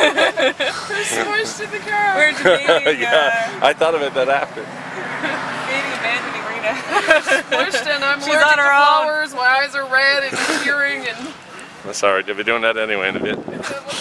We're smushed in the car. We're debating, Yeah, I thought of it that after. debating abandoning Rena. Smushed and I'm She's allergic on to her own. flowers. My eyes are red and hearing and. That's alright, you'll be doing that anyway in a bit.